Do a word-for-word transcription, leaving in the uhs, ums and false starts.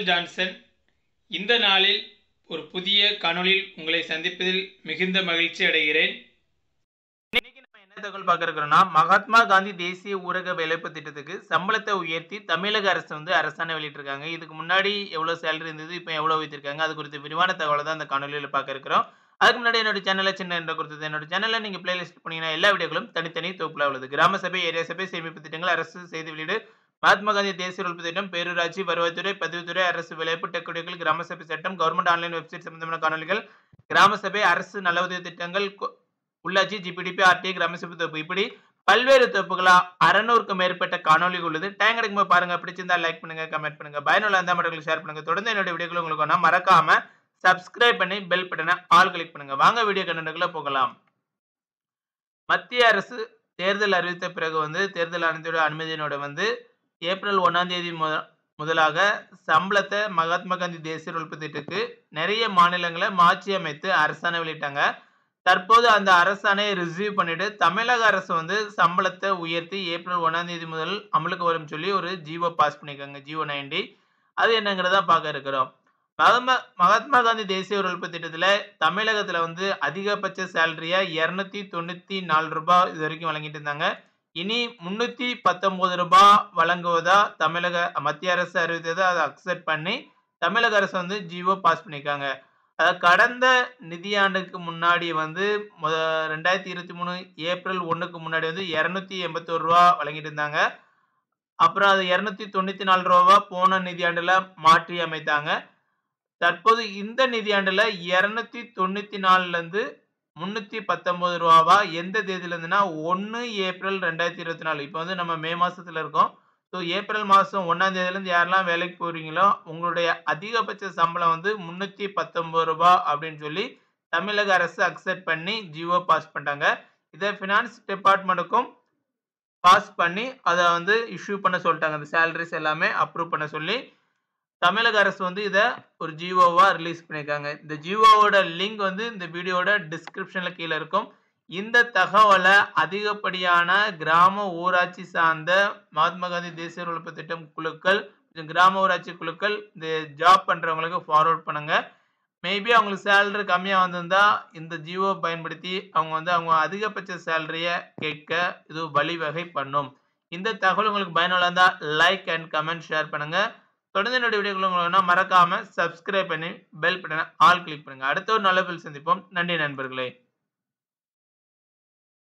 Michael Johnson. இந்த நாளில் ஒரு புதிய காணொளியில் உங்களை சந்திப்பதில் மிகுந்த மகிழ்ச்சி அடைகிறேன். இன்னைக்கு நம்ம என்ன தகவல் பார்க்க இருக்கிறோம்னா, மகாத்மா காந்தி தேசிய ஊரக வேலைவாய்ப்பு திட்டத்துக்கு சம்பளத்தை உயர்த்தி தமிழக அரசு வந்து அரசாணை வெளியிட்டிருக்காங்க. இதுக்கு முன்னாடி எவ்வளவு சேலரி இருந்தது, இப்போ எவ்வளவு உயர்த்திருக்காங்க, அது குறித்த விரிவான தகவலை தான் இந்த காணொலியில் பார்க்க இருக்கிறோம். அதுக்கு முன்னாடி என்னோட சேனலை சின்ன என்ற கொடுத்தது என்னோட சேனல்ல நீங்க பிளேலிஸ்ட் பண்ணீங்கன்னா எல்லா வீடியோக்களும் தனித்தனி தொகுப்புல உள்ளது. கிராம சபை, ஏரியா சபை, சேமிப்பு திட்டங்கள், அரசு செய்தி வெளியீடு, மகாத்மா காந்தி தேசிய உழைப்பு திட்டம், பேரூராட்சி, வருவாய்த்துறை, பதிவுத்துறை, அரசு விளையாட்டு டெக்குடிகள், கிராம சபை சட்டம், கவர்மெண்ட் ஆன்லைன் வெப்சைட் சம்பந்தமான காணொலிகள், கிராம சபை, அரசு நல உதவி திட்டங்கள், உள்ளாட்சி, ஜிபிடிபி, ஆர்டிஐ, கிராம சபை தொகுப்பு, இப்படி பல்வேறு தொகுப்புகளா அறுநூறுக்கும் மேற்பட்ட காணொலிகள் உள்ளது. டைம் கிடைக்கும்போது பாருங்க. பிடிச்சிருந்தா லைக் பண்ணுங்க, கமெண்ட் பண்ணுங்க, பயனுள்ள இருந்தா மற்றவங்களுக்கு ஷேர் பண்ணுங்க. தொடர்ந்து என்னோட வீடியோக்கள் உங்களுக்கு வேணா மறக்காம சப்ஸ்கிரைப் பண்ணி பெல் பட்டனை ஆல் கிளிக் பண்ணுங்க. வாங்க வீடியோ கண்டென்ட்குள்ள போகலாம். மத்திய அரசு தேர்தல் அறிவித்த பிறகு வந்து தேர்தல் ஆணையத்தோட அனுமதியினோட வந்து ஏப்ரல் ஒன்னாம் தேதி முதலாக சம்பளத்தை மகாத்மா காந்தி தேசிய உழைப்பு திட்டத்துக்கு நிறைய மாநிலங்களை மாற்றி அமைத்து அரசாணை வெளியிட்டாங்க. தற்போது அந்த அரசாணையை ரிசீவ் பண்ணிட்டு தமிழக அரசு வந்து சம்பளத்தை உயர்த்தி ஏப்ரல் ஒன்னாம் தேதி முதல் அமலுக்கு வரும் சொல்லி ஒரு ஜிஓ பாஸ் பண்ணிருக்காங்க. GO ninety. அது என்னங்கிறதா பார்க்க இருக்கிறோம். மகாத்மா மகாத்மா காந்தி தேசிய உழைப்பு திட்டத்துல தமிழகத்துல வந்து அதிகபட்ச சேலரியா இருநூத்தி தொண்ணூத்தி நாலு ரூபாய் இது வரைக்கும் வழங்கிட்டு இருந்தாங்க. இனி முன்னூத்தி பத்தொன்பது ரூபாய் வழங்குவதா தமிழக மத்திய அரசு அறிவித்ததை அதை அக்செப்ட் பண்ணி தமிழக அரசு வந்து ஜிஓ பாஸ் பண்ணிருக்காங்க. கடந்த நிதியாண்டுக்கு முன்னாடி வந்து ரெண்டாயிரத்தி இருபத்தி மூணு ஏப்ரல் ஒண்ணுக்கு முன்னாடி வந்து இருநூத்தி எண்பத்தி ஒரு ரூபா வழங்கிட்டு இருந்தாங்க. அப்புறம் அது இருநூத்தி தொண்ணூத்தி நாலு ரூபா போன நிதியாண்டுல மாற்றி அமைத்தாங்க. தற்போது இந்த நிதியாண்டுல இருநூத்தி தொண்ணூத்தி நாலுல இருந்து முன்னூத்தி பத்தொன்பது ரூபாவா எந்த தேதியில இருந்துன்னா ஒன்னு ஏப்ரல் ரெண்டாயிரத்தி இருபத்தி நாலு. இப்போ வந்து நம்ம மே மாசத்துல இருக்கோம். ஸோ ஏப்ரல் மாசம் ஒன்னாம் தேதியில இருந்து யாரெல்லாம் வேலைக்கு போறீங்களோ உங்களுடைய அதிகபட்ச சம்பளம் வந்து முன்னூத்தி பத்தொன்பது ரூபாய் அப்படின்னு சொல்லி தமிழக அரசு அக்செப்ட் பண்ணி ஜிஓ பாஸ் பண்ணிட்டாங்க. இதை பினான்ஸ் டிபார்ட்மெண்ட்டுக்கும் பாஸ் பண்ணி அதை வந்து இஷ்யூ பண்ண சொல்லிட்டாங்க. அந்த சேலரிஸ் எல்லாமே அப்ரூவ் பண்ண சொல்லி தமிழக அரசு வந்து இதை ஒரு ஜிஓவா ரிலீஸ் பண்ணியிருக்காங்க. இந்த ஜிஓவோட லிங்க் வந்து இந்த வீடியோட டிஸ்கிரிப்ஷன்ல கீழே இருக்கும். இந்த தகவலை அதிகப்படியான கிராம ஊராட்சி சார்ந்த மகாத்மா காந்தி தேசிய உழைப்பு திட்டம் குழுக்கள், கிராம ஊராட்சி குழுக்கள் இந்த ஜாப் பண்றவங்களுக்கு ஃபார்வர்ட் பண்ணுங்க. மேபி அவங்களுக்கு சேலரி கம்மியா வந்திருந்தா இந்த ஜிஓ பயன்படுத்தி அவங்க வந்து அவங்க அதிகபட்ச சேலரியை கேட்க இது வழிவகை பண்ணும். இந்த தகவல் உங்களுக்கு பயனுள்ள இருந்தா லைக் அண்ட் கமெண்ட் ஷேர் பண்ணுங்க. தொடர்ந்து என்னோட வீடியோக்களை உங்களுக்கு மறக்காம சப்ஸ்கிரைப் பண்ணி பெல் பட்டனை ஆல் கிளிக் பண்ணுங்க. அடுத்த ஒரு நல்ல பில் சந்திப்போம். நன்றி நண்பர்களே.